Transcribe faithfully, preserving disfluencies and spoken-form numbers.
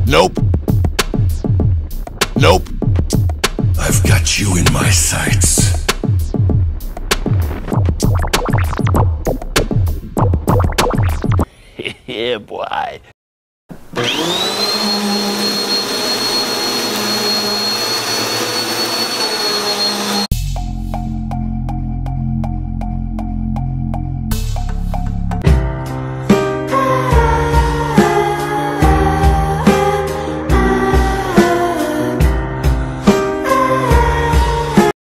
Nope. Nope. I've got you in my sights. Yeah, boy.